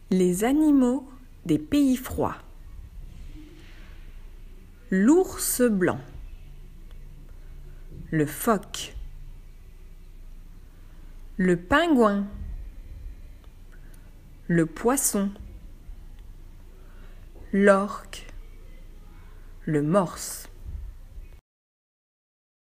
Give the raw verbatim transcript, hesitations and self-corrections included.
Les animaux des pays froids. L'ours blanc, le phoque, le pingouin, le poisson, l'orque, le morse.